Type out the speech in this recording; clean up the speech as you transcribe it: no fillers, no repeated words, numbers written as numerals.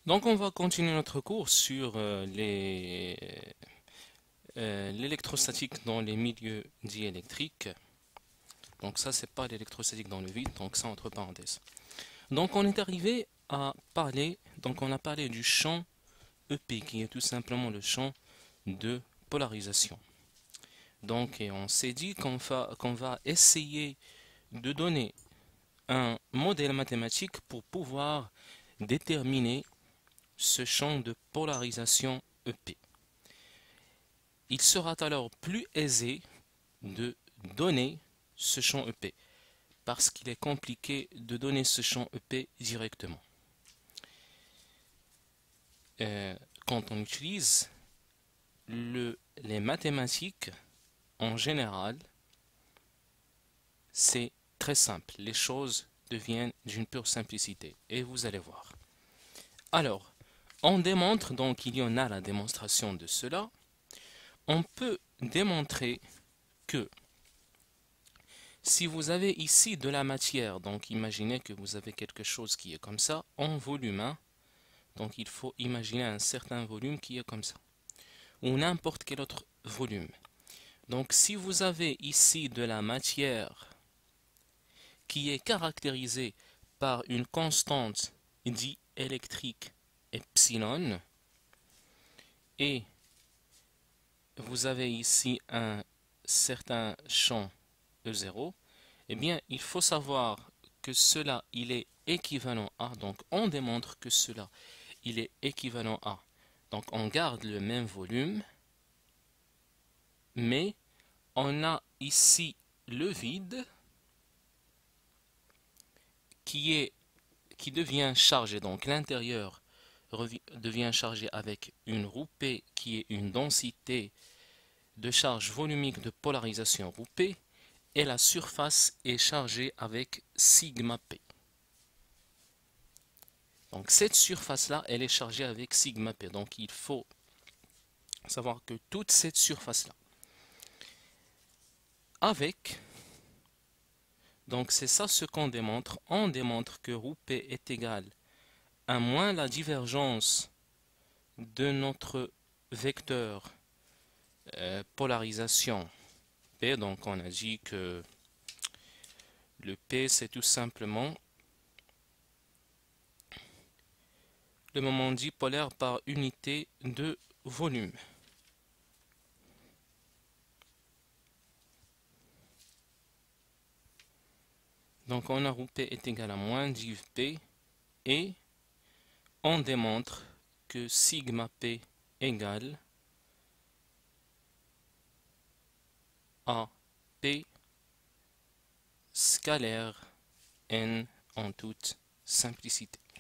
Donc on va continuer notre cours sur l'électrostatique dans les milieux diélectriques. Donc ça c'est pas l'électrostatique dans le vide, donc ça entre parenthèses. Donc on est arrivé à parler, donc on a parlé du champ EP qui est tout simplement le champ de polarisation. Donc et on s'est dit qu'on va essayer de donner un modèle mathématique pour pouvoir déterminer ce champ de polarisation EP. Il sera alors plus aisé de donner ce champ EP parce qu'il est compliqué de donner ce champ EP directement. Quand on utilise les mathématiques en général, c'est très simple. Les choses deviennent d'une pure simplicité et vous allez voir. Alors, on démontre, donc il y en a la démonstration de cela. On peut démontrer que si vous avez ici de la matière, donc imaginez que vous avez quelque chose qui est comme ça en volume 1, donc il faut imaginer un certain volume qui est comme ça, ou n'importe quel autre volume. Donc si vous avez ici de la matière qui est caractérisée par une constante diélectrique epsilon, et vous avez ici un certain champ E0, eh bien, il faut savoir que cela, il est équivalent à, donc on démontre que cela, il est équivalent à. Donc on garde le même volume, mais on a ici le vide qui devient chargé. Donc l'intérieur devient chargé avec une roue P qui est une densité de charge volumique de polarisation roue P, et la surface est chargée avec sigma P. Donc cette surface-là, elle est chargée avec sigma P. Donc il faut savoir que toute cette surface-là, avec, donc c'est ça ce qu'on démontre, on démontre que ρ P est égal à moins la divergence de notre vecteur polarisation P. Donc on a dit que le P c'est tout simplement le moment dipolaire par unité de volume. Donc on a ρ P est égal à moins div P, et on démontre que sigma P égale à P scalaire n en toute simplicité.